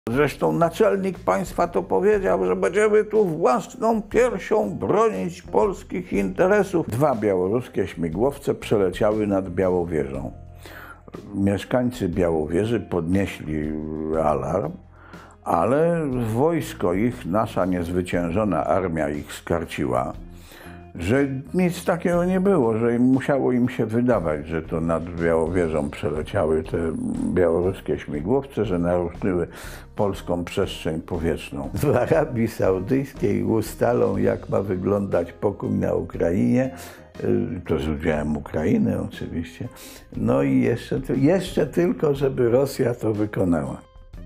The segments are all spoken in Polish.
Zresztą naczelnik państwa to powiedział, że będziemy tu własną piersią bronić polskich interesów. 2 białoruskie śmigłowce przeleciały nad Białowieżą. Mieszkańcy Białowieży podnieśli alarm, ale wojsko ich, nasza niezwyciężona armia ich skarciła, że nic takiego nie było, że musiało im się wydawać, że to nad Białowieżą przeleciały te białoruskie śmigłowce, że naruszyły polską przestrzeń powietrzną. W Arabii Saudyjskiej ustalą, jak ma wyglądać pokój na Ukrainie, to z udziałem Ukrainy oczywiście, no i jeszcze tylko, żeby Rosja to wykonała.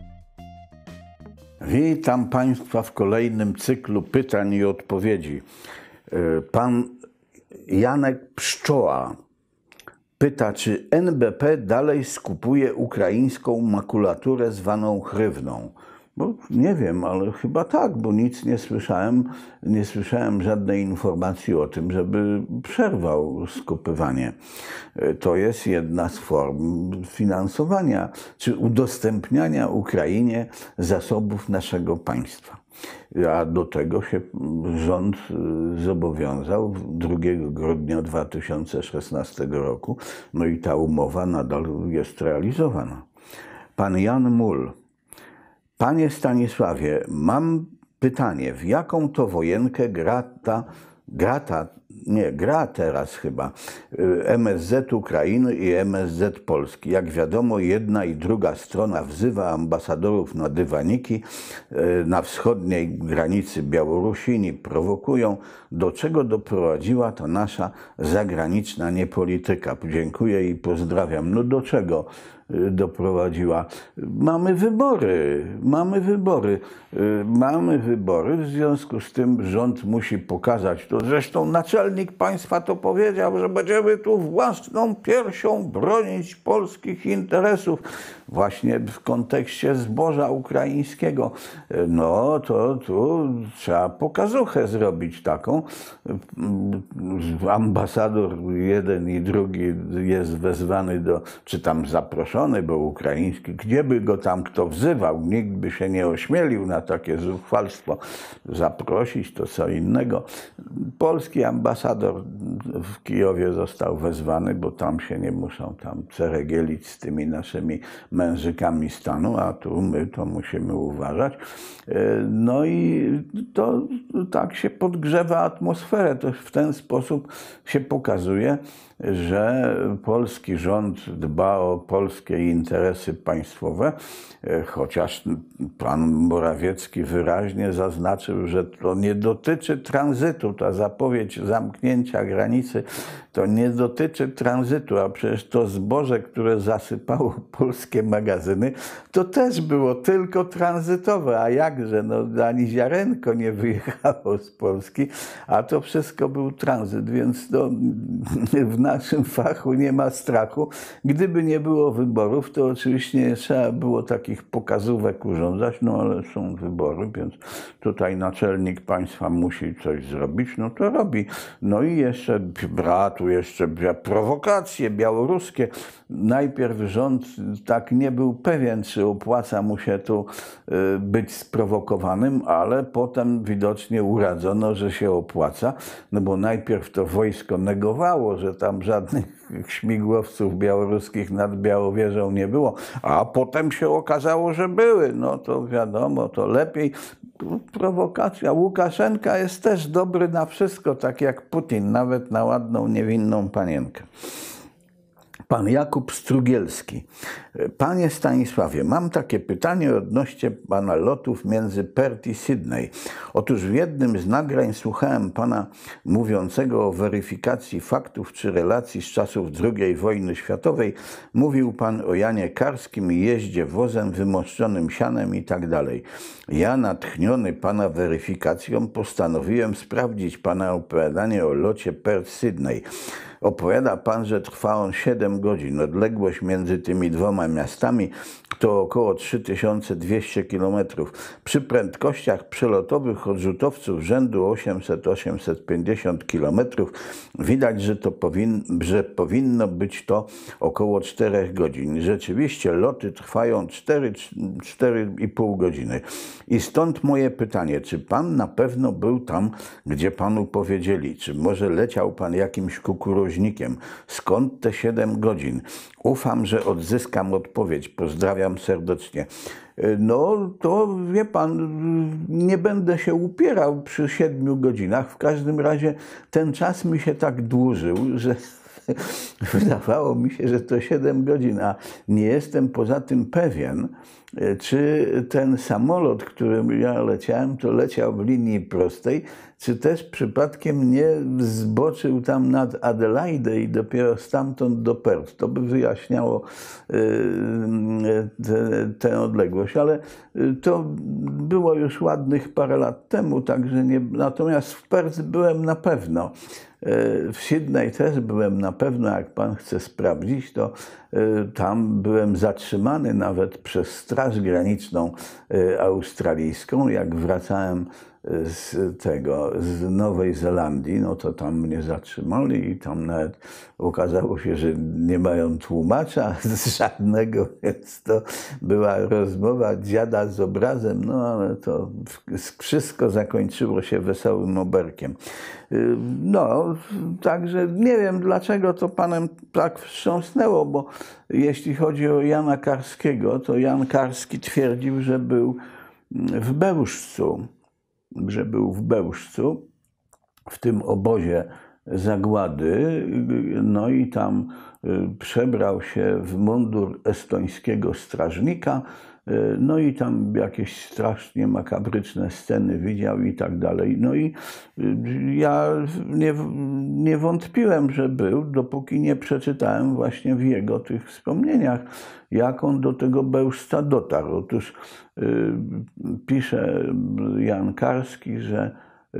Witam Państwa w kolejnym cyklu pytań i odpowiedzi. Pan Janek Pszczoła pyta, czy NBP dalej skupuje ukraińską makulaturę zwaną hrywną. Bo nie wiem, ale chyba tak, bo nic nie słyszałem żadnej informacji o tym, żeby przerwał skupywanie. To jest jedna z form finansowania czy udostępniania Ukrainie zasobów naszego państwa. A do tego się rząd zobowiązał 2 grudnia 2016 roku, no i ta umowa nadal jest realizowana. Pan Jan Mul. Panie Stanisławie, mam pytanie, w jaką to wojenkę gra teraz chyba MSZ Ukrainy i MSZ Polski. Jak wiadomo, jedna i druga strona wzywa ambasadorów na dywaniki na wschodniej granicy Białorusini, prowokują, do czego doprowadziła to nasza zagraniczna niepolityka. Dziękuję i pozdrawiam. No do czego doprowadziła? Mamy wybory, w związku z tym rząd musi pokazać to. Zresztą naczelnik państwa to powiedział, że będziemy tu własną piersią bronić polskich interesów. Właśnie w kontekście zboża ukraińskiego. No to tu trzeba pokazuchę zrobić taką. Ambasador jeden i drugi jest wezwany czy tam zaproszony, bo ukraiński, gdzie by go tam kto wzywał, nikt by się nie ośmielił na takie zuchwalstwo zaprosić, to co innego. Polski ambasador w Kijowie został wezwany, bo tam się nie muszą ceregielić z tymi naszymi mężykami stanu, a tu my to musimy uważać. No i to tak się podgrzewa atmosferę. To w ten sposób się pokazuje, że polski rząd dba o polskie interesy państwowe, chociaż pan Morawiecki wyraźnie zaznaczył, że to nie dotyczy tranzytu, ta zapowiedź zamknięcia granicy to nie dotyczy tranzytu, a przecież to zboże, które zasypało polskie magazyny, to też było tylko tranzytowe, a jakże, no ani ziarenko nie wyjechało z Polski, a to wszystko był tranzyt, więc to w naszym fachu nie ma strachu. Gdyby nie było wyborów, to oczywiście nie trzeba było takich pokazówek urządzać, no ale są wybory, więc tutaj naczelnik państwa musi coś zrobić, no to robi. No i jeszcze prowokacje białoruskie. Najpierw rząd tak nie był pewien, czy opłaca mu się tu być sprowokowanym, ale potem widocznie uradzono, że się opłaca, no bo najpierw to wojsko negowało, że tam żadnych śmigłowców białoruskich nad Białowieżą nie było, a potem się okazało, że były. No to wiadomo, to lepiej. Prowokacja. Łukaszenka jest też dobry na wszystko, tak jak Putin, nawet na ładną, niewinną panienkę. Pan Jakub Strugielski. Panie Stanisławie, mam takie pytanie odnośnie pana lotów między Perth i Sydney. Otóż w jednym z nagrań słuchałem pana mówiącego o weryfikacji faktów czy relacji z czasów II wojny światowej. Mówił pan o Janie Karskim i jeździe wozem wymoszczonym sianem i tak dalej. Ja, natchniony pana weryfikacją, postanowiłem sprawdzić pana opowiadanie o locie Perth-Sydney. Opowiada pan, że trwa on 7 godzin. Odległość między tymi dwoma miastami to około 3200 km. Przy prędkościach przelotowych odrzutowców rzędu 800-850 km widać, że powinno być to około 4 godzin. Rzeczywiście loty trwają 4,5 godziny. I stąd moje pytanie, czy pan na pewno był tam, gdzie panu powiedzieli? Czy może leciał pan jakimś kukuruźnikiem? Skąd te 7 godzin? Ufam, że odzyskam odpowiedź. Pozdrawiam serdecznie. No to wie pan, nie będę się upierał przy 7 godzinach. W każdym razie ten czas mi się tak dłużył, że wydawało mi się, że to 7 godzin, a nie jestem poza tym pewien, czy ten samolot, którym ja leciałem, to leciał w linii prostej, czy też przypadkiem nie zboczył tam nad Adelaide i dopiero stamtąd do Perth. To by wyjaśniało tę odległość, ale to było już ładnych parę lat temu, także nie. Natomiast w Perth byłem na pewno. W Sydney też byłem na pewno, jak pan chce sprawdzić, to tam byłem zatrzymany nawet przez Straż Graniczną australijską. Jak wracałem z Nowej Zelandii, no to tam mnie zatrzymali i tam nawet okazało się, że nie mają tłumacza żadnego, więc to była rozmowa dziada z obrazem, no ale to wszystko zakończyło się wesołym oberkiem. No, także nie wiem, dlaczego to panem tak wstrząsnęło, bo jeśli chodzi o Jana Karskiego, to Jan Karski twierdził, że był w Bełżcu, w tym obozie zagłady, no i tam przebrał się w mundur estońskiego strażnika, no i tam jakieś strasznie makabryczne sceny widział i tak dalej. No i ja nie wątpiłem, że był, dopóki nie przeczytałem właśnie w jego tych wspomnieniach, jak on do tego Bełżca dotarł. Otóż pisze Jan Karski, że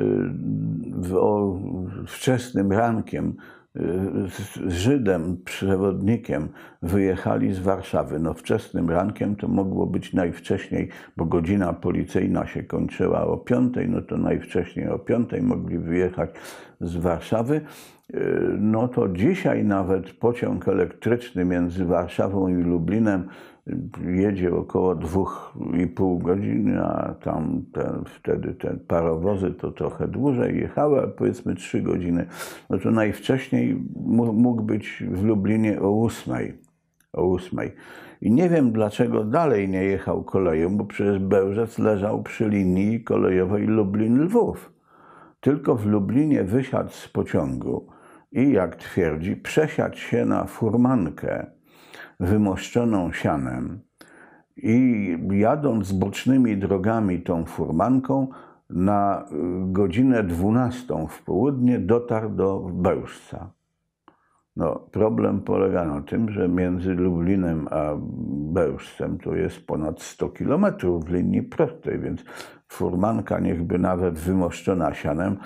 wczesnym rankiem z Żydem, przewodnikiem, wyjechali z Warszawy. No wczesnym rankiem to mogło być najwcześniej, bo godzina policyjna się kończyła o 5, no to najwcześniej o 5 mogli wyjechać z Warszawy. No to dzisiaj nawet pociąg elektryczny między Warszawą i Lublinem jedzie około 2,5 godziny, a tam wtedy te parowozy to trochę dłużej jechały, ale powiedzmy 3 godziny. No to najwcześniej mógł być w Lublinie o 8. I nie wiem, dlaczego dalej nie jechał koleją, bo przecież Bełżec leżał przy linii kolejowej Lublin-Lwów. Tylko w Lublinie wysiadł z pociągu i, jak twierdzi, przesiadł się na furmankę wymoszczoną sianem i jadąc bocznymi drogami tą furmanką na godzinę 12 w południe dotarł do Bełżca. No, problem polega na tym, że między Lublinem a Bełżcem to jest ponad 100 kilometrów w linii prostej, więc furmanka, niechby nawet wymoszczona sianem,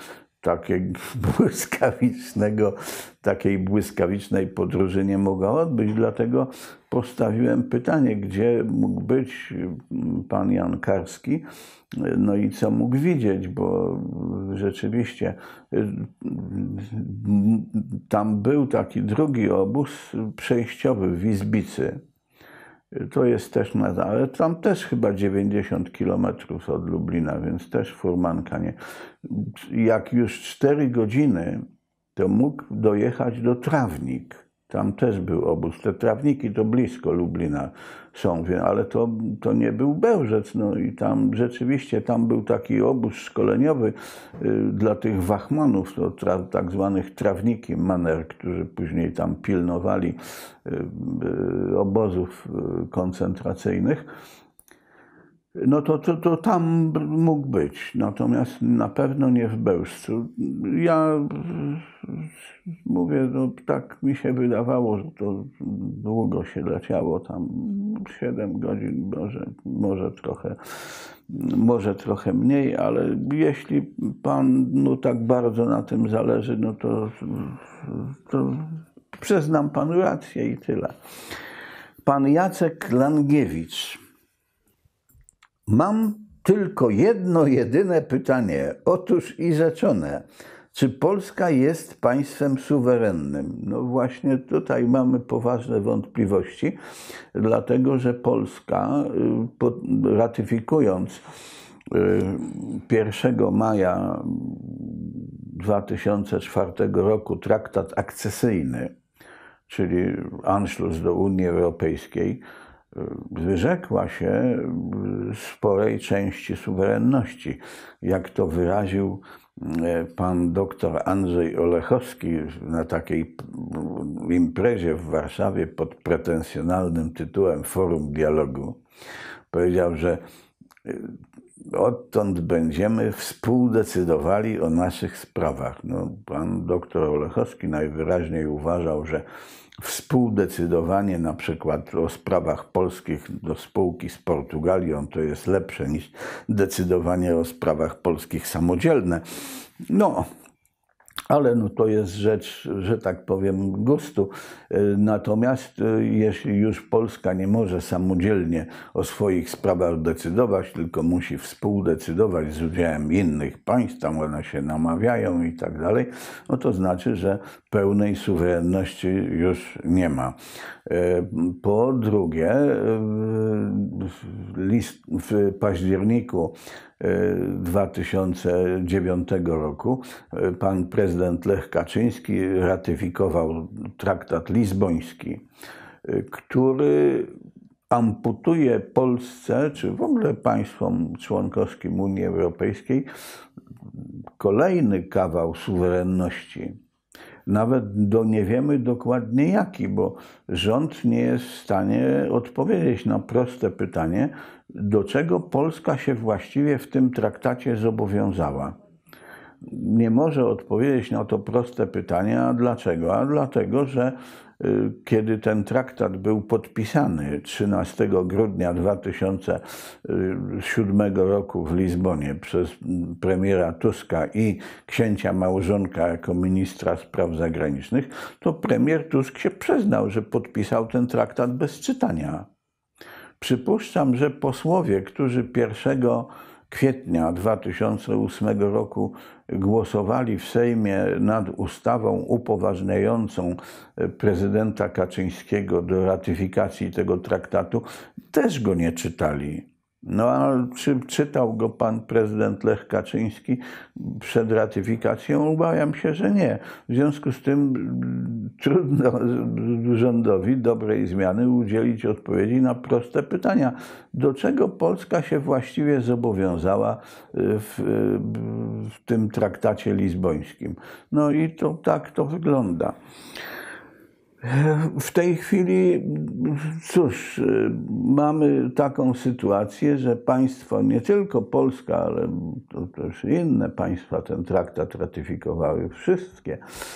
takiej błyskawicznej podróży nie mogła odbyć. Dlatego postawiłem pytanie, gdzie mógł być pan Jan Karski, no i co mógł widzieć, bo rzeczywiście tam był taki drugi obóz przejściowy w Izbicy. To jest też ale tam też chyba 90 kilometrów od Lublina, więc też furmanka nie. Jak już 4 godziny, to mógł dojechać do Trawnik. Tam też był obóz. Te Trawniki to blisko Lublina są, ale to nie był Bełżec. No i tam rzeczywiście tam był taki obóz szkoleniowy dla tych wachmanów, to tak zwanych trawniki maner, którzy później tam pilnowali obozów koncentracyjnych. no to tam mógł być, natomiast na pewno nie w Bełżcu. Ja mówię, no tak mi się wydawało, że to długo się leciało, tam 7 godzin, może trochę mniej, ale jeśli panu tak bardzo na tym zależy, no to przyznam panu rację i tyle. Pan Jacek Langiewicz. Mam tylko jedno, jedyne pytanie. Otóż i rzeczone. Czy Polska jest państwem suwerennym? No właśnie tutaj mamy poważne wątpliwości, dlatego że Polska, ratyfikując 1 maja 2004 roku traktat akcesyjny, czyli Anschluss do Unii Europejskiej, wyrzekła się sporej części suwerenności. Jak to wyraził pan doktor Andrzej Olechowski na takiej imprezie w Warszawie pod pretensjonalnym tytułem Forum Dialogu, powiedział, że odtąd będziemy współdecydowali o naszych sprawach. No, pan doktor Olechowski najwyraźniej uważał, że współdecydowanie na przykład o sprawach polskich do spółki z Portugalią to jest lepsze niż decydowanie o sprawach polskich samodzielne. No, ale no to jest rzecz, że tak powiem, gustu. Natomiast jeśli już Polska nie może samodzielnie o swoich sprawach decydować, tylko musi współdecydować z udziałem innych państw, tam one się namawiają i tak dalej, no to znaczy, że pełnej suwerenności już nie ma. Po drugie, w październiku 2009 roku pan prezydent Lech Kaczyński ratyfikował traktat lizboński, który amputuje Polsce, czy w ogóle państwom członkowskim Unii Europejskiej, kolejny kawał suwerenności. Nawet nie wiemy dokładnie jaki, bo rząd nie jest w stanie odpowiedzieć na proste pytanie, do czego Polska się właściwie w tym traktacie zobowiązała. Nie może odpowiedzieć na to proste pytanie, a dlaczego? A dlatego, że kiedy ten traktat był podpisany 13 grudnia 2007 roku w Lizbonie przez premiera Tuska i księcia Małżonka jako ministra spraw zagranicznych, to premier Tusk się przyznał, że podpisał ten traktat bez czytania. Przypuszczam, że posłowie, którzy 1 kwietnia 2008 roku głosowali w Sejmie nad ustawą upoważniającą prezydenta Kaczyńskiego do ratyfikacji tego traktatu, też go nie czytali. No a czy czytał go pan prezydent Lech Kaczyński przed ratyfikacją? Obawiam się, że nie. W związku z tym trudno rządowi dobrej zmiany udzielić odpowiedzi na proste pytania. Do czego Polska się właściwie zobowiązała w tym traktacie lizbońskim? No i to tak to wygląda. W tej chwili, cóż, mamy taką sytuację, że państwo, nie tylko Polska, ale to też inne państwa ten traktat ratyfikowały, wszystkie,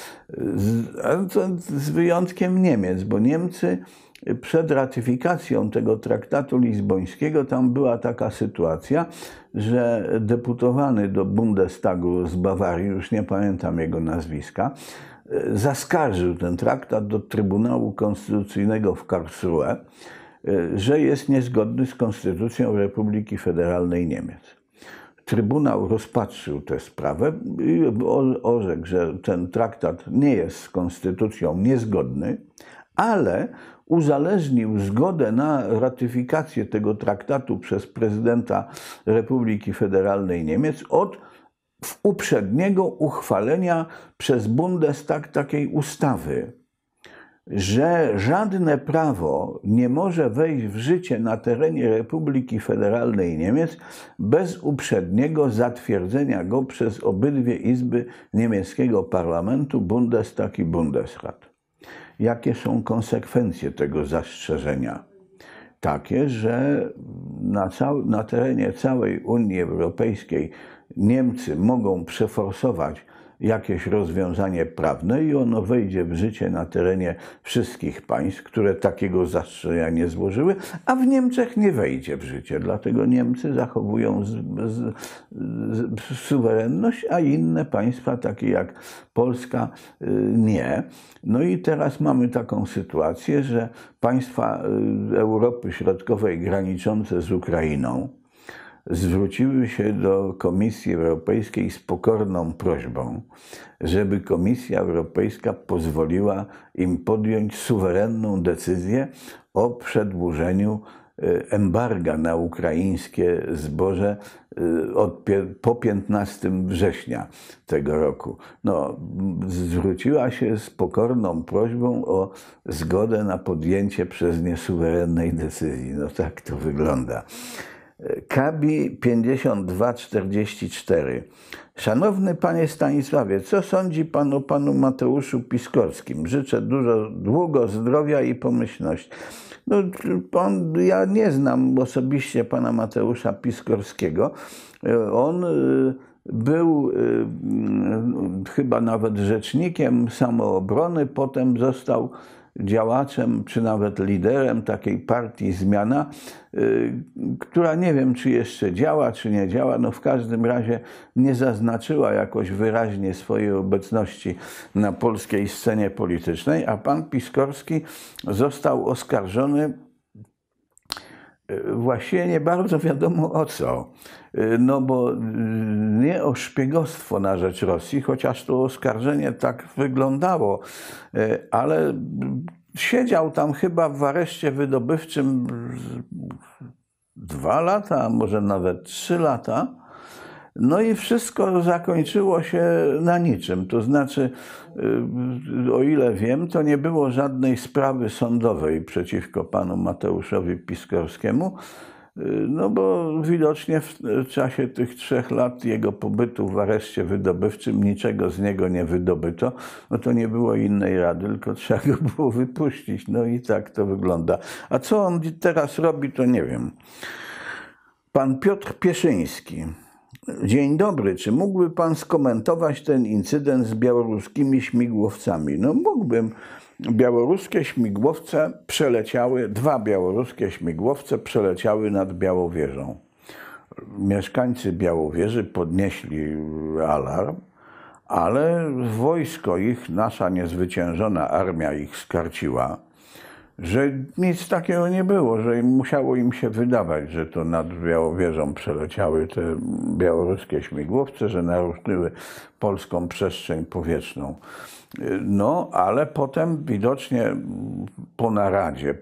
z wyjątkiem Niemiec, bo Niemcy przed ratyfikacją tego traktatu lizbońskiego tam była taka sytuacja, że deputowany do Bundestagu z Bawarii, już nie pamiętam jego nazwiska, zaskarżył ten traktat do Trybunału Konstytucyjnego w Karlsruhe, że jest niezgodny z Konstytucją Republiki Federalnej Niemiec. Trybunał rozpatrzył tę sprawę i orzekł, że ten traktat nie jest z Konstytucją niezgodny, ale uzależnił zgodę na ratyfikację tego traktatu przez prezydenta Republiki Federalnej Niemiec od uprzedniego uchwalenia przez Bundestag takiej ustawy, że żadne prawo nie może wejść w życie na terenie Republiki Federalnej Niemiec bez uprzedniego zatwierdzenia go przez obydwie izby niemieckiego parlamentu, Bundestag i Bundesrat. Jakie są konsekwencje tego zastrzeżenia? takie, że na terenie całej Unii Europejskiej Niemcy mogą przeforsować jakieś rozwiązanie prawne i ono wejdzie w życie na terenie wszystkich państw, które takiego zastrzeżenia nie złożyły, a w Niemczech nie wejdzie w życie. Dlatego Niemcy zachowują suwerenność, a inne państwa, takie jak Polska, nie. No i teraz mamy taką sytuację, że państwa Europy Środkowej graniczące z Ukrainą zwróciły się do Komisji Europejskiej z pokorną prośbą, żeby Komisja Europejska pozwoliła im podjąć suwerenną decyzję o przedłużeniu embarga na ukraińskie zboże po 15 września tego roku. No, zwróciła się z pokorną prośbą o zgodę na podjęcie przez nie suwerennej decyzji. No tak to wygląda. Kabi 5244. Szanowny panie Stanisławie, co sądzi pan o panu Mateuszu Piskorskim? Życzę długo zdrowia i pomyślności. No, ja nie znam osobiście pana Mateusza Piskorskiego. On był chyba nawet rzecznikiem samoobrony, potem został działaczem, czy nawet liderem takiej partii Zmiana, która nie wiem, czy jeszcze działa, czy nie działa, no w każdym razie nie zaznaczyła jakoś wyraźnie swojej obecności na polskiej scenie politycznej, a pan Piskorski został oskarżony właściwie nie bardzo wiadomo o co. No bo nie o szpiegostwo na rzecz Rosji, chociaż to oskarżenie tak wyglądało, ale siedział tam chyba w areszcie wydobywczym 2 lata, a może nawet 3 lata. No i wszystko zakończyło się na niczym. To znaczy, o ile wiem, to nie było żadnej sprawy sądowej przeciwko panu Mateuszowi Piskorskiemu, no bo widocznie w czasie tych 3 lat jego pobytu w areszcie wydobywczym niczego z niego nie wydobyto. No to nie było innej rady, tylko trzeba go było wypuścić. No i tak to wygląda. A co on teraz robi, to nie wiem. Pan Piotr Pieszyński. Dzień dobry, czy mógłby pan skomentować ten incydent z białoruskimi śmigłowcami? No mógłbym. Białoruskie śmigłowce przeleciały, 2 białoruskie śmigłowce przeleciały nad Białowieżą. Mieszkańcy Białowieży podnieśli alarm, ale wojsko ich, nasza niezwyciężona armia ich skarciła, że nic takiego nie było, że musiało im się wydawać, że to nad Białowieżą przeleciały te białoruskie śmigłowce, że naruszyły polską przestrzeń powietrzną. No, ale potem widocznie po naradzie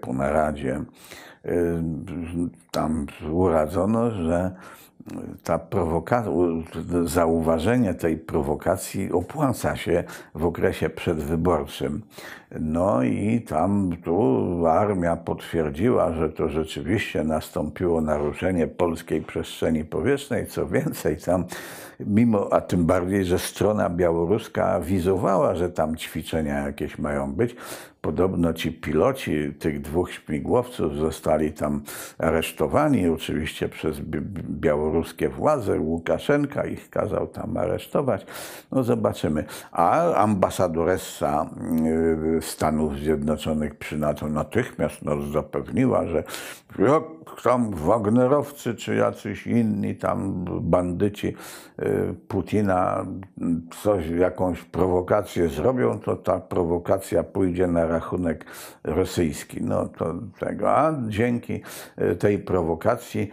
tam uradzono, że ta zauważenie tej prowokacji opłaca się w okresie przedwyborczym. No i tam tu armia potwierdziła, że to rzeczywiście nastąpiło naruszenie polskiej przestrzeni powietrznej. Co więcej, tam a tym bardziej, że strona białoruska awizowała, że tam ćwiczenia jakieś mają być. Podobno ci piloci tych 2 śmigłowców zostali tam aresztowani, oczywiście przez białoruskie władze. Łukaszenka ich kazał tam aresztować. No zobaczymy. A ambasadoressa Stanów Zjednoczonych przy NATO natychmiast zapewniła, że tam wagnerowcy czy jacyś inni tam bandyci Putina jakąś prowokację zrobią, to ta prowokacja pójdzie na rachunek rosyjski. No to tego. A dzięki tej prowokacji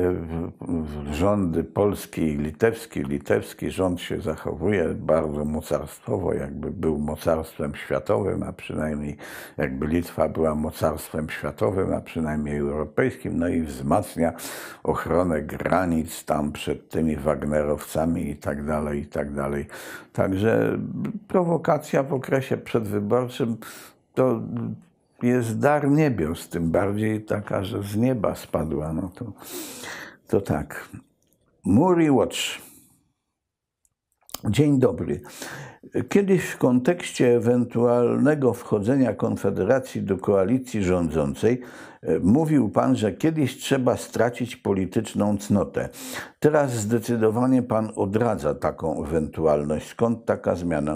rządy polski i litewski rząd się zachowuje bardzo mocarstwowo, jakby był mocarstwem światowym, a przynajmniej jakby Litwa była mocarstwem światowym, a przynajmniej europejskim, no i wzmacnia ochronę granic tam przed tymi wagnerowcami i tak dalej, i tak dalej. Także prowokacja w okresie przedwyborczym to jest dar niebios, tym bardziej taka, że z nieba spadła. No to tak. Muri Watch. Dzień dobry. Kiedyś w kontekście ewentualnego wchodzenia Konfederacji do koalicji rządzącej mówił pan, że kiedyś trzeba stracić polityczną cnotę. Teraz zdecydowanie pan odradza taką ewentualność. Skąd taka zmiana?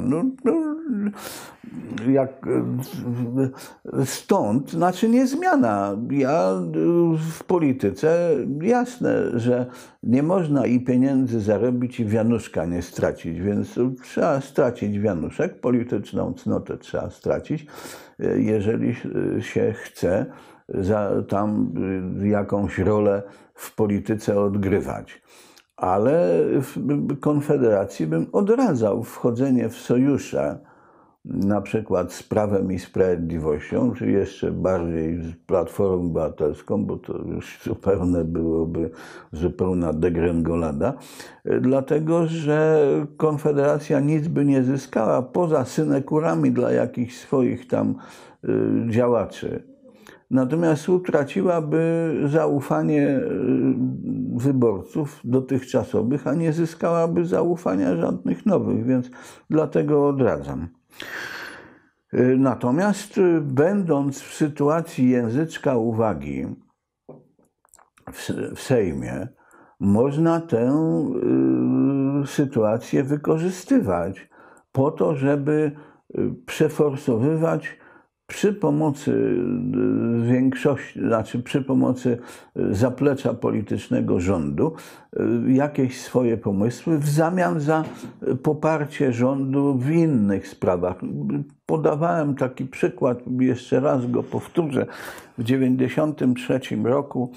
Stąd, znaczy nie zmiana. Ja w polityce jasne, że nie można i pieniędzy zarobić i wianuszka nie stracić, więc trzeba stracić wianuszek, polityczną cnotę trzeba stracić, jeżeli się chce tam jakąś rolę w polityce odgrywać. Ale w Konfederacji bym odradzał wchodzenie w sojusze, na przykład z Prawem i Sprawiedliwością, czy jeszcze bardziej z Platformą Obywatelską, bo to już byłoby zupełna degrengolada, dlatego że Konfederacja nic by nie zyskała poza synekurami dla jakichś swoich tam działaczy. Natomiast utraciłaby zaufanie wyborców dotychczasowych, a nie zyskałaby zaufania żadnych nowych, więc dlatego odradzam. Natomiast będąc w sytuacji języczka uwagi w Sejmie, można tę sytuację wykorzystywać po to, żeby przeforsowywać przy pomocy większości, znaczy przy pomocy zaplecza politycznego rządu jakieś swoje pomysły w zamian za poparcie rządu w innych sprawach. Podawałem taki przykład, jeszcze raz go powtórzę. W 1993 roku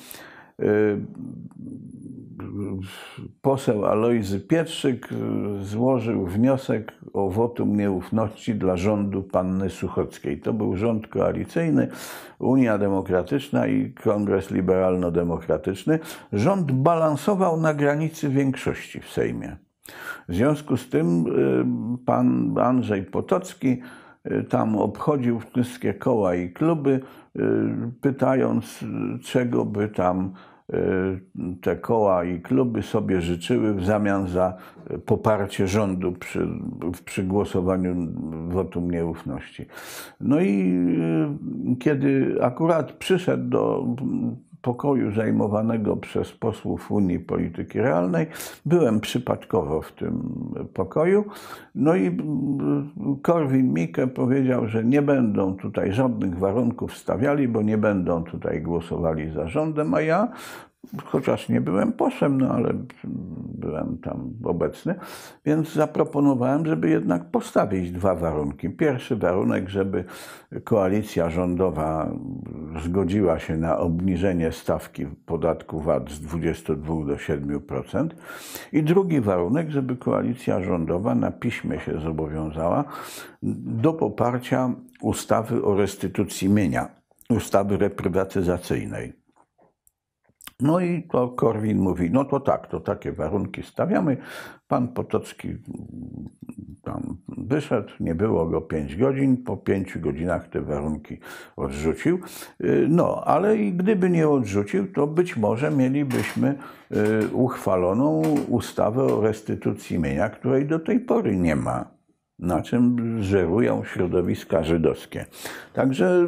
poseł Alojzy Pietrzyk złożył wniosek o wotum nieufności dla rządu panny Suchockiej. To był rząd koalicyjny, Unia Demokratyczna i Kongres Liberalno-Demokratyczny. Rząd balansował na granicy większości w Sejmie. W związku z tym pan Andrzej Potocki tam obchodził wszystkie koła i kluby, pytając, czego by tam te koła i kluby sobie życzyły w zamian za poparcie rządu przy głosowaniu wotum nieufności. No i kiedy akurat przyszedł do pokoju zajmowanego przez posłów Unii Polityki Realnej, byłem przypadkowo w tym pokoju, no i Korwin-Mikke powiedział, że nie będą tutaj żadnych warunków stawiali, bo nie będą tutaj głosowali za rządem, a ja, chociaż nie byłem posłem, no ale byłem tam obecny, więc zaproponowałem, żeby jednak postawić dwa warunki. Pierwszy warunek, żeby koalicja rządowa zgodziła się na obniżenie stawki podatku VAT z 22 do 7%. I drugi warunek, żeby koalicja rządowa na piśmie się zobowiązała do poparcia ustawy o restytucji mienia, ustawy reprywatyzacyjnej. No i to Korwin mówi, no to tak, to takie warunki stawiamy. Pan Potocki tam wyszedł, nie było go 5 godzin, po 5 godzinach te warunki odrzucił. No, ale i gdyby nie odrzucił, to być może mielibyśmy uchwaloną ustawę o restytucji mienia, której do tej pory nie ma, na czym żerują środowiska żydowskie. Także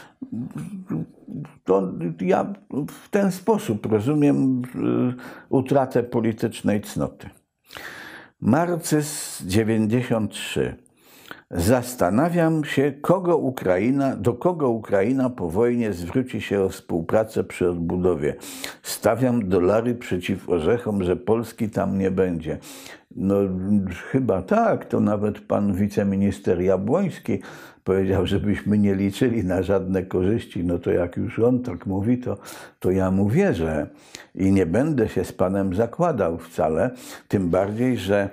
to ja w ten sposób rozumiem utratę politycznej cnoty. Marcys 93. Zastanawiam się, do kogo Ukraina po wojnie zwróci się o współpracę przy odbudowie. Stawiam dolary przeciw orzechom, że Polski tam nie będzie. No chyba tak, to nawet pan wiceminister Jabłoński powiedział, żebyśmy nie liczyli na żadne korzyści. No to jak już on tak mówi, to ja mu wierzę i nie będę się z panem zakładał wcale, tym bardziej, że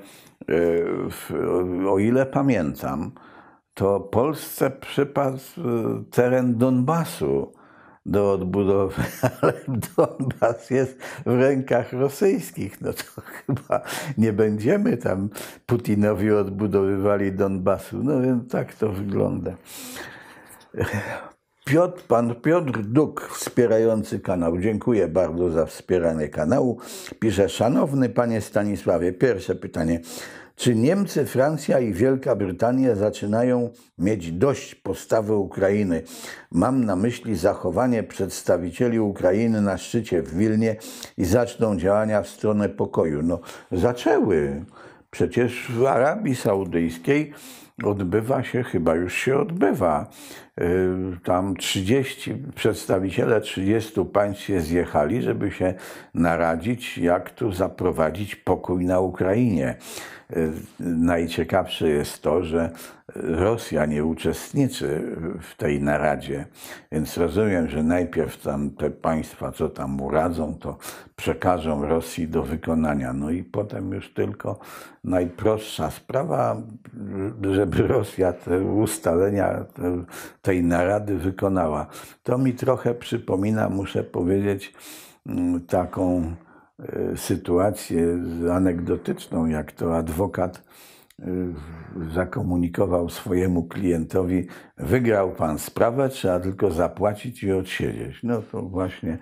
o ile pamiętam, to Polsce przypadł teren Donbasu do odbudowy, ale Donbas jest w rękach rosyjskich. No to chyba nie będziemy tam Putinowi odbudowywali Donbasu. No więc tak to wygląda. Pan Piotr Duk, wspierający kanał. Dziękuję bardzo za wspieranie kanału. Pisze: szanowny panie Stanisławie, pierwsze pytanie. Czy Niemcy, Francja i Wielka Brytania zaczynają mieć dość postawy Ukrainy? Mam na myśli zachowanie przedstawicieli Ukrainy na szczycie w Wilnie i zaczną działania w stronę pokoju. No, zaczęły. Przecież w Arabii Saudyjskiej odbywa się, chyba już się odbywa, tam przedstawiciele 30 państw się zjechali, żeby się naradzić, jak tu zaprowadzić pokój na Ukrainie. Najciekawsze jest to, że Rosja nie uczestniczy w tej naradzie, więc rozumiem, że najpierw tam te państwa, co tam uradzą, to przekażą Rosji do wykonania. No i potem już tylko najprostsza sprawa, żeby Rosja te ustalenia tej narady wykonała. To mi trochę przypomina, muszę powiedzieć, taką sytuację anegdotyczną, jak to adwokat zakomunikował swojemu klientowi: wygrał pan sprawę, trzeba tylko zapłacić i odsiedzieć. No to właśnie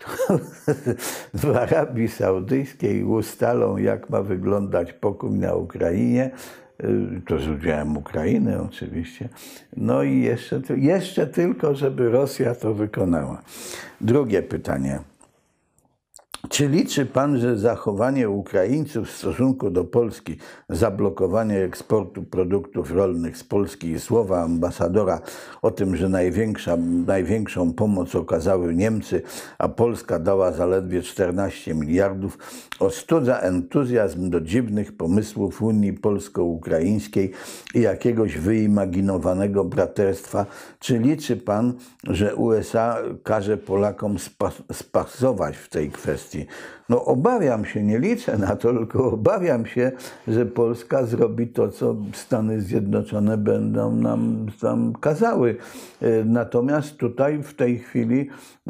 w Arabii Saudyjskiej ustalą, jak ma wyglądać pokój na Ukrainie, to z udziałem Ukrainy oczywiście, no i jeszcze tylko, żeby Rosja to wykonała. Drugie pytanie. Czy liczy pan, że zachowanie Ukraińców w stosunku do Polski, zablokowanie eksportu produktów rolnych z Polski i słowa ambasadora o tym, że największą pomoc okazały Niemcy, a Polska dała zaledwie 14 miliardów, ostudza entuzjazm do dziwnych pomysłów Unii Polsko-Ukraińskiej i jakiegoś wyimaginowanego braterstwa? Czy liczy pan, że USA każe Polakom spasować w tej kwestii? No obawiam się, nie liczę na to, tylko obawiam się, że Polska zrobi to, co Stany Zjednoczone będą nam tam kazały. Natomiast tutaj w tej chwili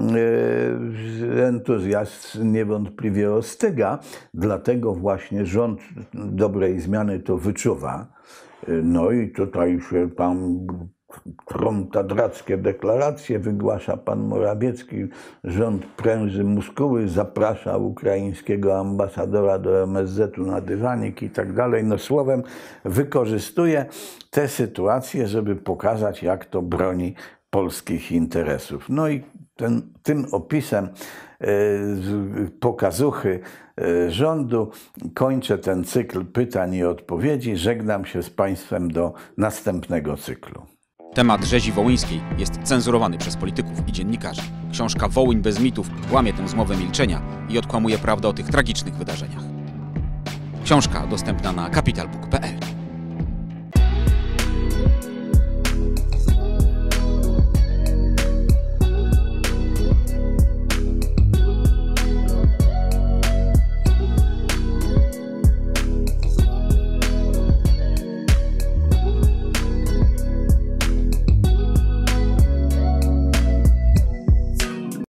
entuzjazm niewątpliwie ostyga, dlatego właśnie rząd dobrej zmiany to wyczuwa. No i tutaj się tam tromtadrackie deklaracje wygłasza pan Morawiecki, rząd pręży muskuły, zaprasza ukraińskiego ambasadora do MSZ-u na dywanik i tak dalej. No słowem, wykorzystuje tę sytuację, żeby pokazać, jak to broni polskich interesów. No i tym opisem pokazuchy rządu kończę ten cykl pytań i odpowiedzi. Żegnam się z państwem do następnego cyklu. Temat rzezi wołyńskiej jest cenzurowany przez polityków i dziennikarzy. Książka Wołyń bez mitów łamie tę zmowę milczenia i odkłamuje prawdę o tych tragicznych wydarzeniach. Książka dostępna na capitalbook.pl.